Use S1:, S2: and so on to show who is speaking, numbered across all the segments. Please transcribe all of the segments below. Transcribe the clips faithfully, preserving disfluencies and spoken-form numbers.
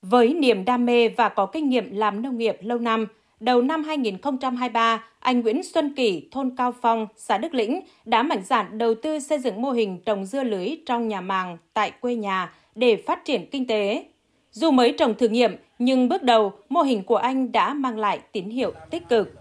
S1: Với niềm đam mê và có kinh nghiệm làm nông nghiệp lâu năm, đầu năm hai nghìn không trăm hai mươi ba, anh Nguyễn Xuân Kỳ, thôn Cao Phong, xã Đức Lĩnh đã mạnh dạn đầu tư xây dựng mô hình trồng dưa lưới trong nhà màng tại quê nhà để phát triển kinh tế. Dù mới trồng thử nghiệm, nhưng bước đầu mô hình của anh đã mang lại tín hiệu tích cực.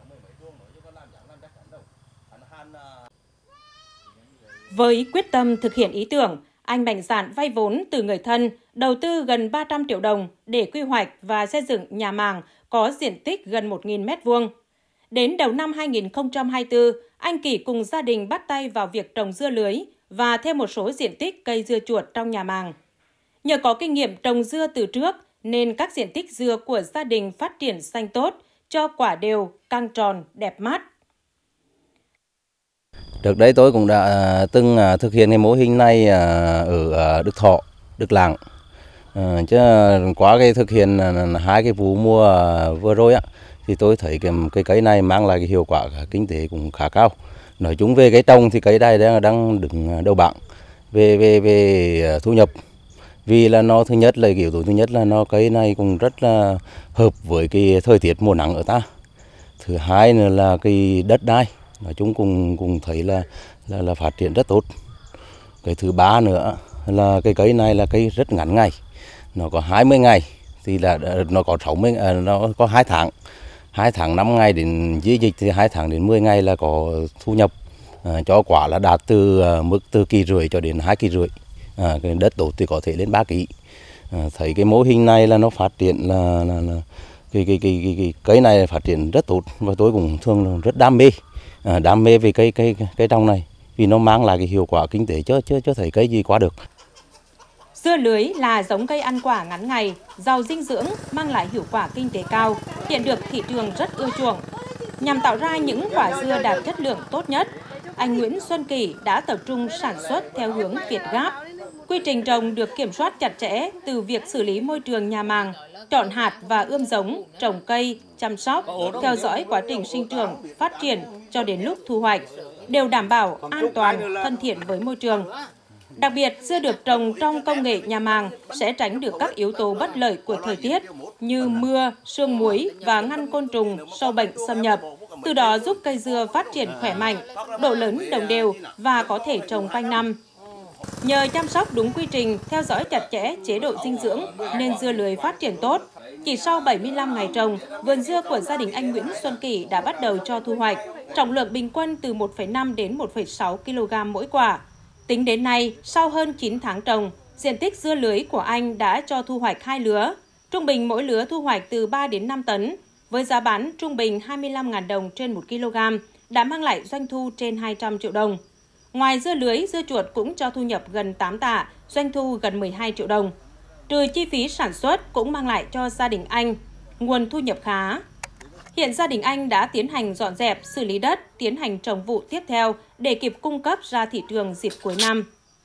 S1: Với quyết tâm thực hiện ý tưởng, anh mạnh dạn vay vốn từ người thân, đầu tư gần ba trăm triệu đồng để quy hoạch và xây dựng nhà màng có diện tích gần một nghìn mét vuông. Đến đầu năm hai nghìn không trăm hai mươi tư, anh Kỳ cùng gia đình bắt tay vào việc trồng dưa lưới và thêm một số diện tích cây dưa chuột trong nhà màng. Nhờ có kinh nghiệm trồng dưa từ trước nên các diện tích dưa của gia đình phát triển xanh tốt, cho quả đều, căng tròn, đẹp mắt.
S2: Trước đây tôi cũng đã từng thực hiện cái mô hình này ở Đức Thọ, Đức Lạng. Chứ qua cái thực hiện hai cái vụ mùa vừa rồi á, thì tôi thấy cái cây cây này mang lại cái hiệu quả kinh tế cũng khá cao. Nói chung về cái trồng thì cây này đang đang đứng đầu bảng về về về thu nhập. Vì là nó thứ nhất là kiểu thứ nhất là nó cây này cũng rất là hợp với cái thời tiết mùa nắng ở ta. Thứ hai nữa là cái đất đai, nói chung cũng cũng thấy là là là phát triển rất tốt. Cái thứ ba nữa là cái cây này là cây rất ngắn ngày, nó có hai mươi ngày thì là nó có sáu mươi, nó có hai tháng, hai tháng năm ngày đến dưới dịch thì hai tháng đến mười ngày là có thu nhập. À, cho quả là đạt từ mức từ kỳ rưỡi cho đến hai kỳ rưỡi. À, cái đất tốt thì có thể lên ba ký. À, thấy cái mô hình này là nó phát triển là, là, là cái, cái, cái, cái, cái cây này phát triển rất tốt và tôi cũng thường rất đam mê, à, đam mê về cây cây cây trồng này vì nó mang lại cái hiệu quả kinh tế chứ chứ chứ thấy cây gì quá được.
S1: Dưa lưới là giống cây ăn quả ngắn ngày, giàu dinh dưỡng, mang lại hiệu quả kinh tế cao, hiện được thị trường rất ưa chuộng. Nhằm tạo ra những quả dưa đạt chất lượng tốt nhất, anh Nguyễn Xuân Kỳ đã tập trung sản xuất theo hướng Việt Gáp. Quy trình trồng được kiểm soát chặt chẽ từ việc xử lý môi trường nhà màng, chọn hạt và ươm giống, trồng cây, chăm sóc, theo dõi quá trình sinh trưởng, phát triển cho đến lúc thu hoạch, đều đảm bảo an toàn, thân thiện với môi trường. Đặc biệt, dưa được trồng trong công nghệ nhà màng sẽ tránh được các yếu tố bất lợi của thời tiết như mưa, sương muối và ngăn côn trùng, sâu bệnh xâm nhập, từ đó giúp cây dưa phát triển khỏe mạnh, độ lớn đồng đều và có thể trồng quanh năm. Nhờ chăm sóc đúng quy trình, theo dõi chặt chẽ chế độ dinh dưỡng nên dưa lưới phát triển tốt. Chỉ sau bảy mươi lăm ngày trồng, vườn dưa của gia đình anh Nguyễn Xuân Kỳ đã bắt đầu cho thu hoạch, trọng lượng bình quân từ một phẩy năm đến một phẩy sáu ki lô gam mỗi quả. Tính đến nay, sau hơn chín tháng trồng, diện tích dưa lưới của anh đã cho thu hoạch hai lứa. Trung bình mỗi lứa thu hoạch từ ba đến năm tấn, với giá bán trung bình hai mươi lăm nghìn đồng trên một ki lô gam, đã mang lại doanh thu trên hai trăm triệu đồng. Ngoài dưa lưới, dưa chuột cũng cho thu nhập gần tám tạ, doanh thu gần mười hai triệu đồng. Trừ chi phí sản xuất cũng mang lại cho gia đình anh nguồn thu nhập khá. Hiện gia đình anh đã tiến hành dọn dẹp, xử lý đất, tiến hành trồng vụ tiếp theo để kịp cung cấp ra thị trường dịp cuối năm.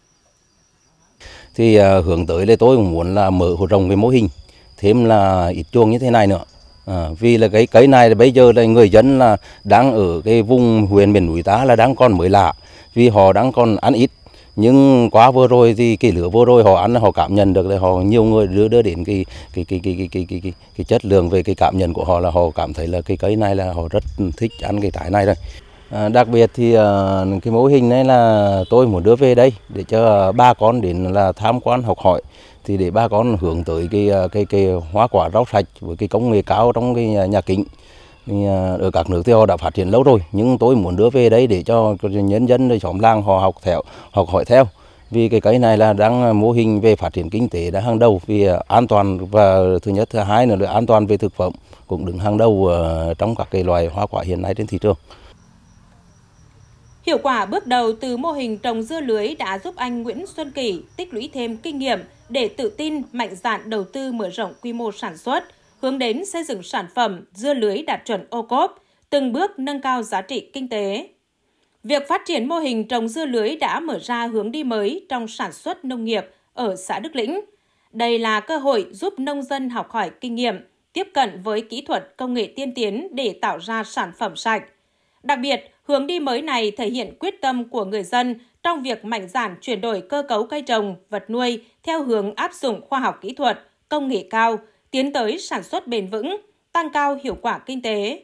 S2: Thì uh, hướng tới là tôi cũng muốn là mở rộng cái mô hình, thêm là ít chuồng như thế này nữa. À, vì là cái cây này bây giờ là người dân là đang ở cái vùng huyện miền núi ta là đang còn mới lạ, vì họ đang còn ăn ít. Nhưng quá vừa rồi thì cái lứa vừa rồi họ ăn họ cảm nhận được là họ nhiều người đưa đưa đến cái cái cái cái cái cái cái cái, cái chất lượng về cái cảm nhận của họ là họ cảm thấy là cái cây này là họ rất thích ăn cái trái này rồi. À, đặc biệt thì uh, cái mô hình này là tôi muốn đưa về đây để cho ba con đến là tham quan học hỏi, thì để ba con hướng tới cái cái cái hoa quả rau sạch với cái công nghệ cao trong cái nhà, nhà kính. Thì ở các nước thì họ đã phát triển lâu rồi, nhưng tôi muốn đưa về đấy để cho nhân dân xóm làng họ học theo, học hỏi theo. Vì cái cây này là đang mô hình về phát triển kinh tế đã hàng đầu, vì an toàn và thứ nhất, thứ hai nữa là an toàn về thực phẩm cũng đứng hàng đầu trong các cái loài hoa quả hiện nay trên thị trường.
S1: Hiệu quả bước đầu từ mô hình trồng dưa lưới đã giúp anh Nguyễn Xuân Kỳ tích lũy thêm kinh nghiệm để tự tin mạnh dạn đầu tư mở rộng quy mô sản xuất, hướng đến xây dựng sản phẩm dưa lưới đạt chuẩn ô cốp, từng bước nâng cao giá trị kinh tế. Việc phát triển mô hình trồng dưa lưới đã mở ra hướng đi mới trong sản xuất nông nghiệp ở xã Đức Lĩnh. Đây là cơ hội giúp nông dân học hỏi kinh nghiệm, tiếp cận với kỹ thuật công nghệ tiên tiến để tạo ra sản phẩm sạch. Đặc biệt, hướng đi mới này thể hiện quyết tâm của người dân trong việc mạnh dạn chuyển đổi cơ cấu cây trồng, vật nuôi theo hướng áp dụng khoa học kỹ thuật, công nghệ cao, tiến tới sản xuất bền vững, tăng cao hiệu quả kinh tế.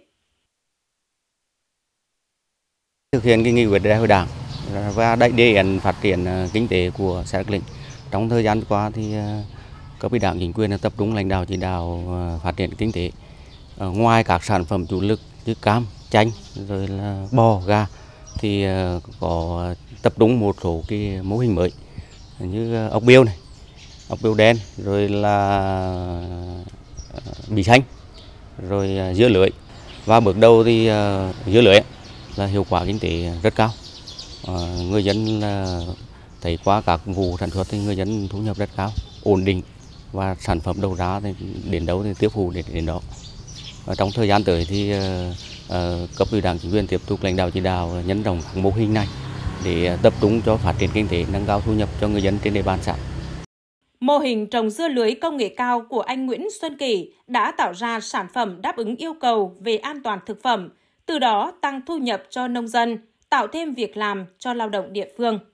S3: Thực hiện cái nghị quyết đại hội Đảng và đại đề án phát triển kinh tế của xã Đức Lĩnh. Trong thời gian qua thì cấp ủy Đảng chính quyền đã tập trung lãnh đạo chỉ đạo phát triển kinh tế. Ngoài các sản phẩm chủ lực như cam, chanh, rồi là bò, gà thì có tập trung một số cái mô hình mới như ốc biêu này, ốc biêu đen, rồi là bí xanh, rồi dưa lưới. Và bước đầu thì dưa lưới là hiệu quả kinh tế rất cao. À, người dân là thấy qua các vụ sản xuất thì người dân thu nhập rất cao, ổn định và sản phẩm đầu ra thì đến đâu thì tiêu thụ đến đến đó. Và trong thời gian tới thì uh, cấp ủy Đảng chính quyền tiếp tục lãnh đạo chỉ đạo nhân rộng mô hình này để tập trung cho phát triển kinh tế, nâng cao thu nhập cho người dân trên địa bàn xã.
S1: Mô hình trồng dưa lưới công nghệ cao của anh Nguyễn Xuân Kỳ đã tạo ra sản phẩm đáp ứng yêu cầu về an toàn thực phẩm, từ đó tăng thu nhập cho nông dân, tạo thêm việc làm cho lao động địa phương.